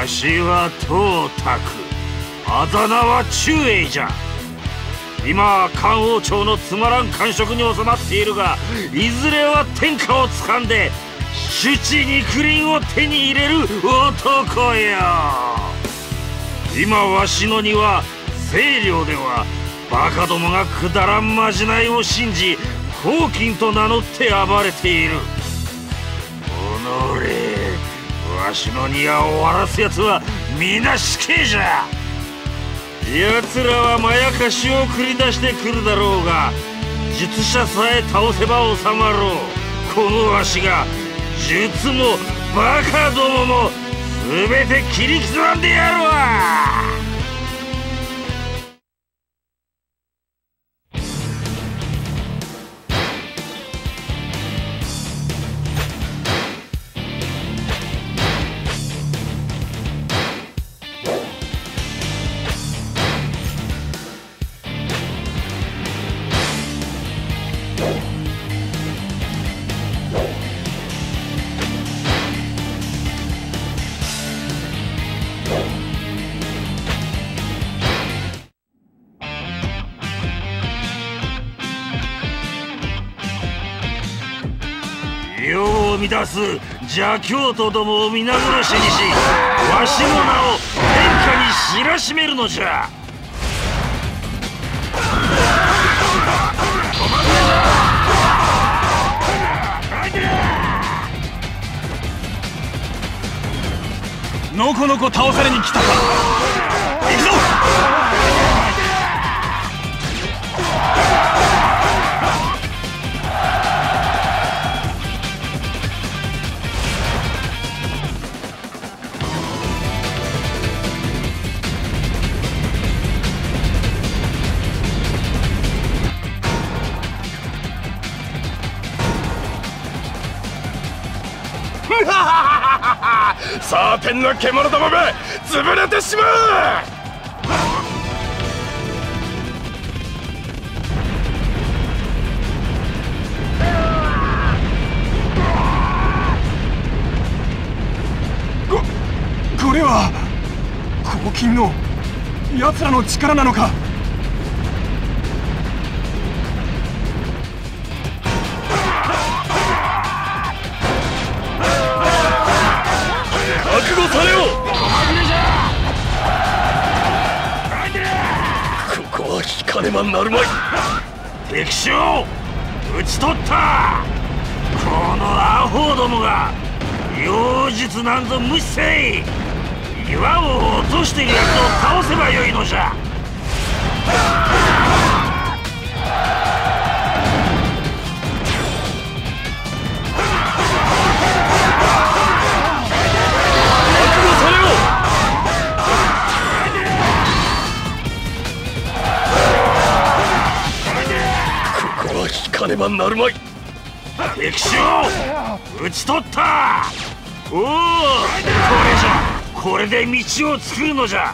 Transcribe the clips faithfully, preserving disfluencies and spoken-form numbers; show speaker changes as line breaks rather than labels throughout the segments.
わしは董卓、あだ名は忠英じゃ。今漢王朝のつまらん官職に収まっているが、いずれは天下をつかんで主治肉林を手に入れる男よ。今わしの庭清涼ではバカどもがくだらんまじないを信じ黄金と名乗って暴れている。おのれ、わしの庭を終わらすやつは皆死刑じゃ。奴らはまやかしを繰り出してくるだろうが、術者さえ倒せば収まろう。このわしが術もバカどもも全て切り刻んでやるわ。世を乱す邪教徒どもを皆殺しにし、わしの名を天下に知らしめるのじゃ。
のこのこ倒されに来たか。行くぞ。さあ天の獣どもめ、潰れてしまう。ここれは黄金の奴らの力なのか。覚悟されよ。ここは引かねばなるまい。
敵将討ち取った。このアホどもが妖術なんぞ無視せい。岩を落としているやつを倒せばよいのじゃ。
引かねばなるまい。
敵将討ち取った。おお、これじゃ。これで道を作るのじゃ。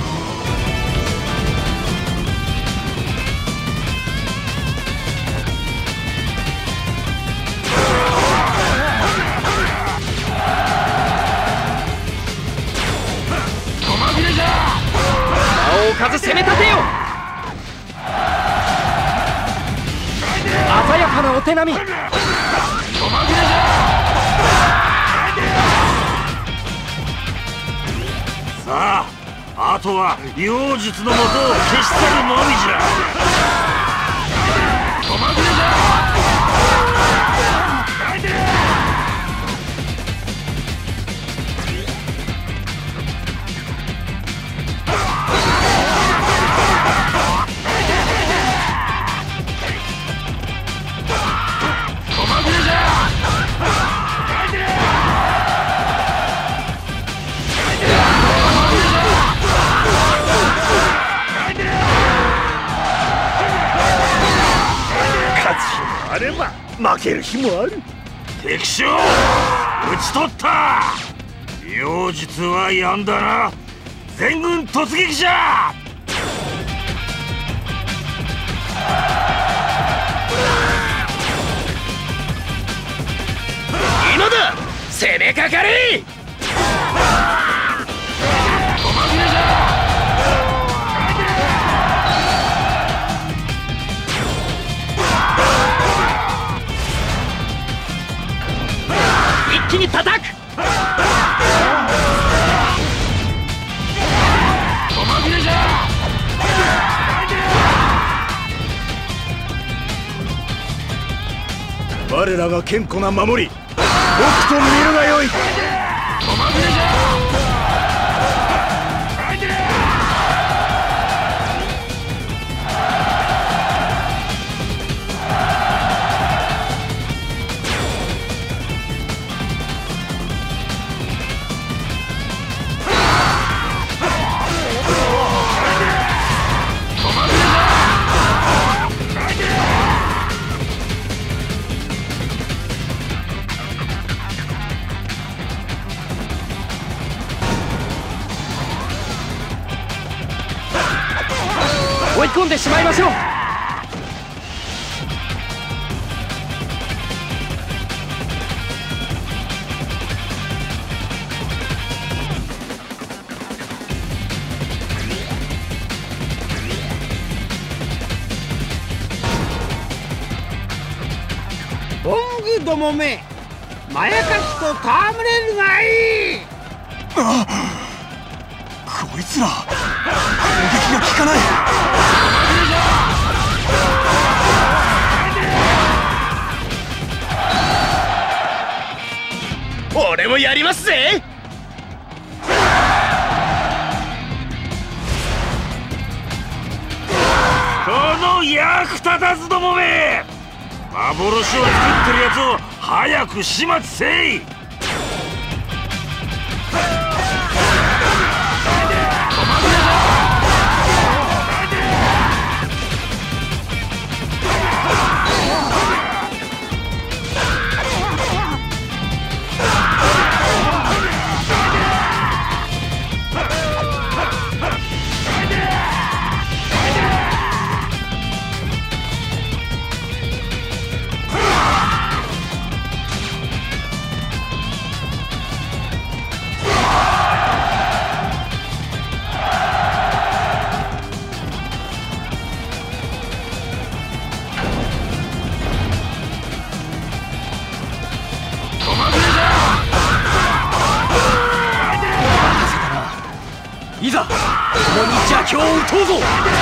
細切れじゃ。青風攻め立てよ。鮮やかなお手並み。
さあ、あとは妖術のもとを消し去るのみじゃ。
あれば負ける日もある。
敵将討ち取った。妖術はやんだな。全軍突撃じゃ。
今だ、攻めかかれ。
我らが堅固な守り、僕と見るがよい。
追い込んでしまいましょう。
ボングどもめ、まやかしと戯れるがいい。
ああ、こいつら攻撃が効かない。
俺もやりますぜ。
この役立たずどもめ、幻を作ってるやつを早く始末せい。
いざ共に邪教を討とうぞ。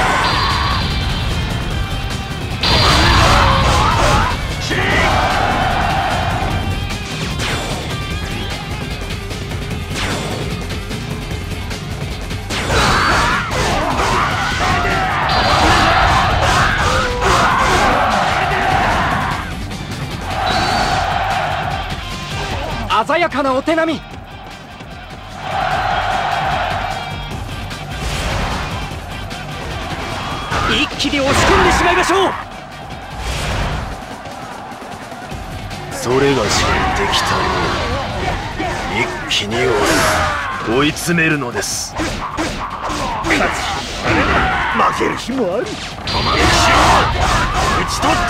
鮮やかなお手並み。一気に押し込んでしまいましょう。
それがしにできたように一気に押す追い詰めるのです。勝つ負ける日もある。
止まりしろ。討ち取った。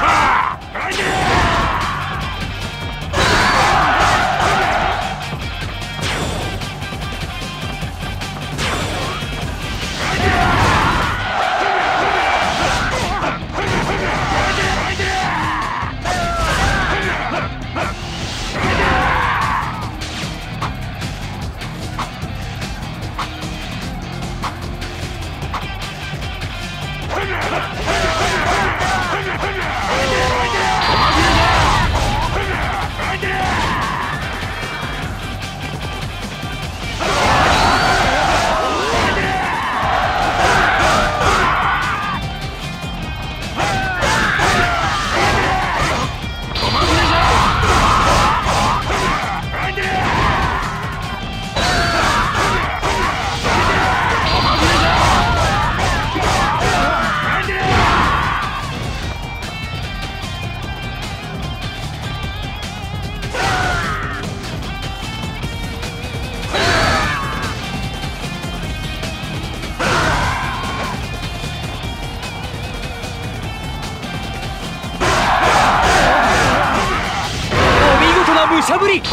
武者ぶり。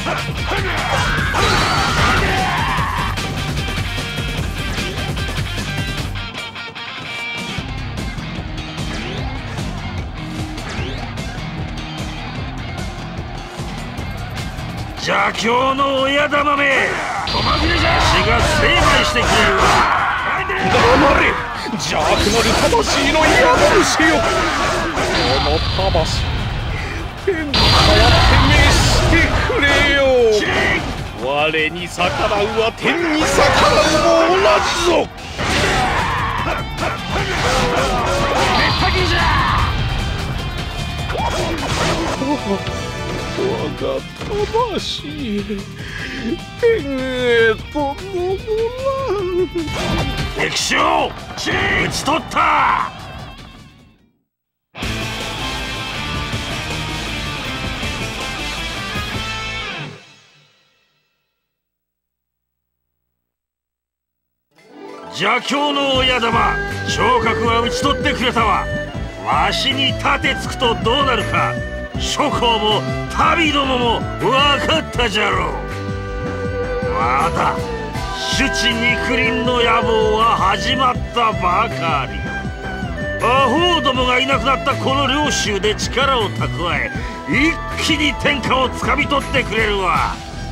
邪教の親玉め、細切れじゃ死が成敗してくれるわ。
黙れ、邪悪なる魂の宿主よ。この魂、天に代わって召してくれよ。我に逆らうは天に逆らうも同じぞ。
めったきじゃ。
我が魂、天へと昇らん。
敵将討ち取った。邪教の親玉、昇格は討ち取ってくれたわ。わしに盾つくとどうなるか、諸侯も民どもも分かったじゃろう。まだ主治肉林の野望は始まったばかり。アホどもがいなくなったこの領州で力を蓄え、一気に天下をつかみ取ってくれるわ。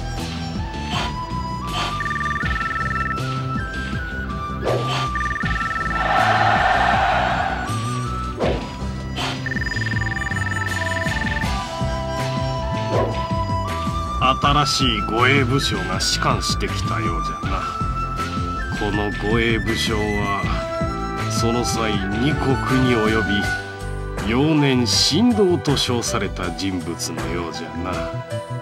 新しい護衛武将が仕官してきたようじゃな。この護衛武将はその際二国に及び幼年神童と称された人物のようじゃな。